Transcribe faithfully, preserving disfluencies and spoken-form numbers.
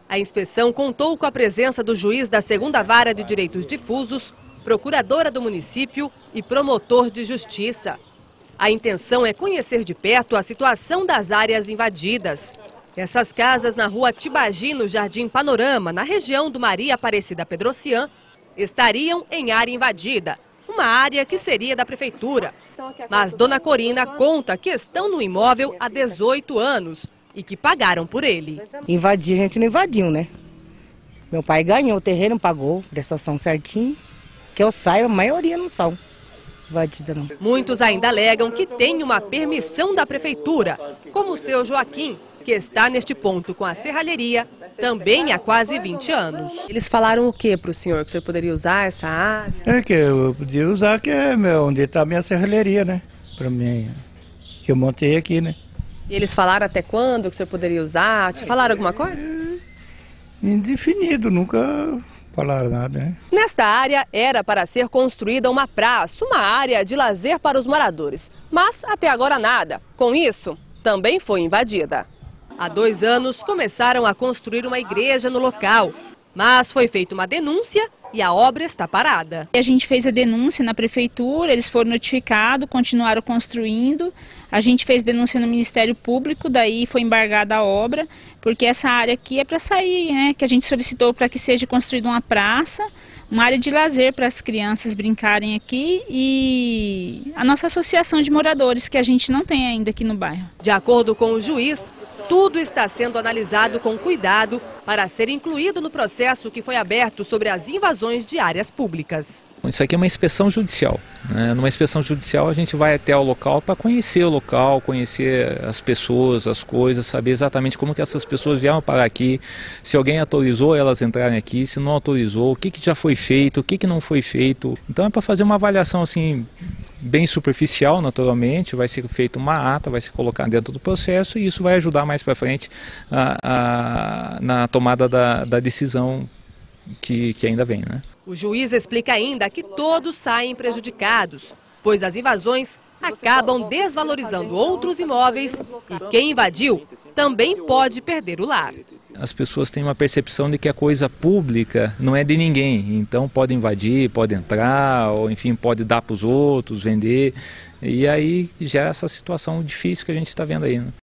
A inspeção contou com a presença do juiz da segunda Vara de Direitos Difusos, procuradora do município e promotor de justiça. A intenção é conhecer de perto a situação das áreas invadidas. Essas casas na rua Tibagi, no Jardim Panorama, na região do Maria Aparecida Pedrocian, estariam em área invadida, uma área que seria da prefeitura. Mas Dona Corina conta que estão no imóvel há dezoito anos e que pagaram por ele. Invadir, a gente não invadiu, né? Meu pai ganhou o terreno, pagou prestação certinho. Que eu saiba, a maioria não são invadidas, não. Muitos ainda alegam que tem uma permissão da prefeitura, como o seu Joaquim, que está neste ponto com a serralheria também há quase vinte anos. Eles falaram o que para o senhor? Que o senhor poderia usar essa área? É que eu podia usar, que é meu, onde está a minha serralheria, né? Para mim, que eu montei aqui, né? E eles falaram até quando que o senhor poderia usar? Te falaram alguma coisa? Indefinido, nunca falaram nada, né? Nesta área era para ser construída uma praça, uma área de lazer para os moradores. Mas até agora nada. Com isso, também foi invadida. Há dois anos começaram a construir uma igreja no local, mas foi feita uma denúncia e a obra está parada. A gente fez a denúncia na prefeitura, eles foram notificados, continuaram construindo. A gente fez denúncia no Ministério Público, daí foi embargada a obra, porque essa área aqui é para sair, né? Que a gente solicitou para que seja construída uma praça, uma área de lazer para as crianças brincarem aqui e a nossa associação de moradores, que a gente não tem ainda aqui no bairro. De acordo com o juiz, tudo está sendo analisado com cuidado para ser incluído no processo que foi aberto sobre as invasões de áreas públicas. Isso aqui é uma inspeção judicial, né? Numa inspeção judicial a gente vai até o local para conhecer o local, conhecer as pessoas, as coisas, saber exatamente como que essas pessoas vieram parar aqui, se alguém autorizou elas entrarem aqui, se não autorizou, o que, que já foi feito, o que, que não foi feito. Então é para fazer uma avaliação assim bem superficial, naturalmente, vai ser feita uma ata, vai ser colocada dentro do processo e isso vai ajudar mais para frente a, a, na tomada da, da decisão que, que ainda vem, né? O juiz explica ainda que todos saem prejudicados, pois as invasões acabam desvalorizando outros imóveis e quem invadiu também pode perder o lar. As pessoas têm uma percepção de que a coisa pública não é de ninguém, então pode invadir, pode entrar, ou enfim, pode dar para os outros, vender, e aí gera essa situação difícil que a gente está vendo aí, né?